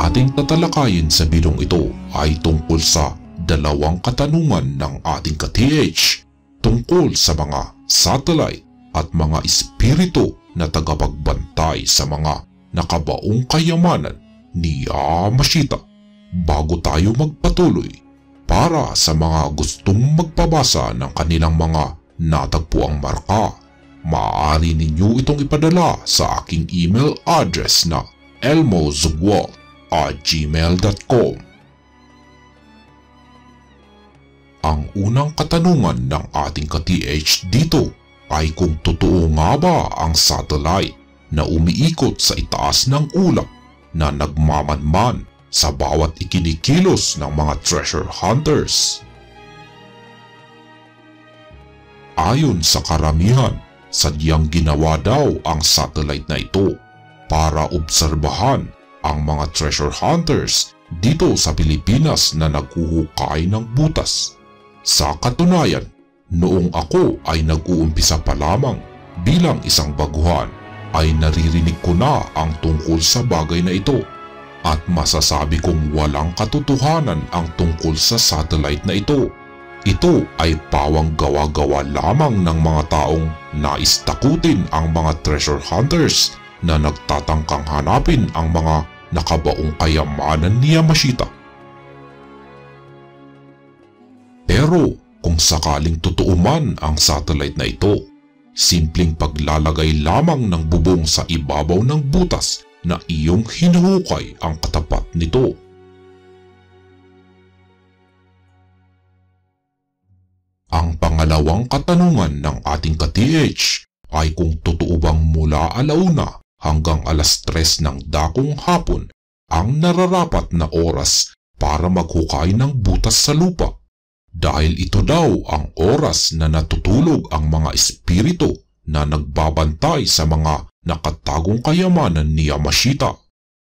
ating tatalakayin sa bidyong ito ay tungkol sa dalawang katanungan ng ating ka-TH tungkol sa mga satellite at mga espiritu na tagapagbantay sa mga nakabaong kayamanan ni Yamashita. Bago tayo magpatuloy, para sa mga gustong magpabasa ng kanilang mga natagpuang marka, maaari ninyo itong ipadala sa aking email address na elmozugwalt@gmail.com. Ang unang katanungan ng ating ka-TH dito ay kung totoo nga ba ang satellite na umiikot sa itaas ng ulap na nagmamanman sa bawat ikinikilos ng mga treasure hunters. Ayon sa karamihan, sadyang ginawa daw ang satellite na ito para obserbahan ang mga treasure hunters dito sa Pilipinas na naghuhukay ng butas. Sa katunayan, noong ako ay nag-uumpisa pa lamang bilang isang baguhan, ay naririnig ko na ang tungkol sa bagay na ito at masasabi kong walang katotohanan ang tungkol sa satellite na ito. Ito ay pawang gawa-gawa lamang ng mga taong nais takutin ang mga treasure hunters na nagtatangkang hanapin ang mga nakabaong kayamanan ni Yamashita. Pero kung sakaling totoo man ang satellite na ito, simpleng paglalagay lamang ng bubong sa ibabaw ng butas na iyong hinuhukay ang katapat nito. Ang pangalawang katanungan ng ating ka-TH ay kung totoo bang mula alauna hanggang alas 3 ng dakong hapon ang nararapat na oras para maghukay ng butas sa lupa. Dahil ito daw ang oras na natutulog ang mga espiritu na nagbabantay sa mga nakatagong kayamanan ni Yamashita.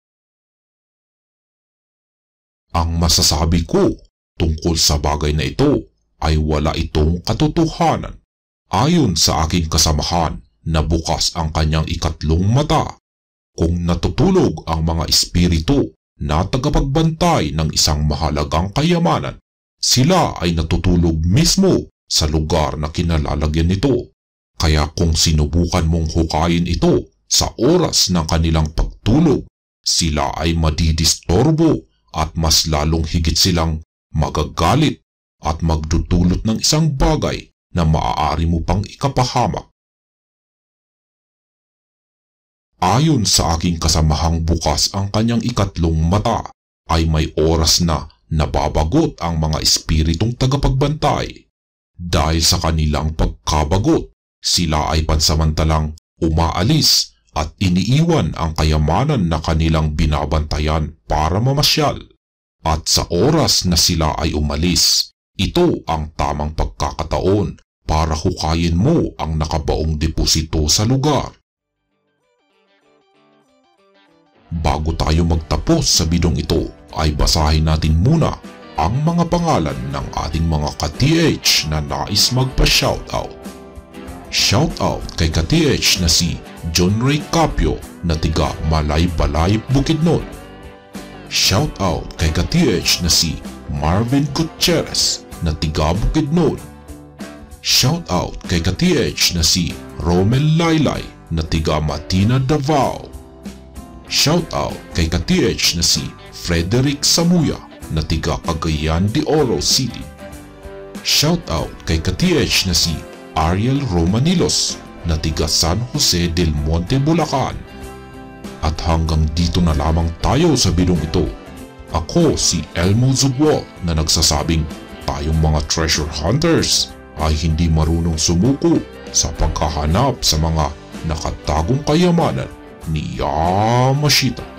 Ang masasabi ko tungkol sa bagay na ito ay wala itong katotohanan. Ayon sa aking kasamahan na bukas ang kanyang ikatlong mata, kung natutulog ang mga espiritu na tagapagbantay ng isang mahalagang kayamanan, sila ay natutulog mismo sa lugar na kinalalagyan nito. Kaya kung sinubukan mong hukayin ito sa oras ng kanilang pagtulog, sila ay madidistorbo at mas lalong higit silang magagalit at magdudulot ng isang bagay na maaari mo pang ikapahamak. Ayon sa aking kasamahang bukas ang kanyang ikatlong mata, ay may oras na nababagot ang mga espiritong tagapagbantay. Dahil sa kanilang pagkabagot, sila ay pansamantalang umaalis at iniiwan ang kayamanan na kanilang binabantayan para mamasyal. At sa oras na sila ay umalis, ito ang tamang pagkakataon para hukayin mo ang nakabaong deposito sa lugar. Bago tayo magtapos sa bidyong ito, ay basahin natin muna ang mga pangalan ng ating mga ka-TH na nais magpa-shoutout. Shoutout kay ka-TH na si John Ray Capio na tiga Malay-Balay, Bukidnon. Shoutout kay ka-TH na si Marvin Gutierrez na tiga Bukidnon. Shoutout kay ka-TH na si Romel Laylay na tiga Matina, Davao. Shoutout kay ka-TH na si Frederick Samuya na tiga Cagayan de Oro City. Shoutout kay ka-TH na si Ariel Romanilos na tiga San Jose del Monte, Bulacan. At hanggang dito na lamang tayo sa bidyong ito. Ako si elmozugwalt na nagsasabing tayong mga treasure hunters ay hindi marunong sumuko sa paghahanap sa mga nakatagong kayamanan ni Yamashita.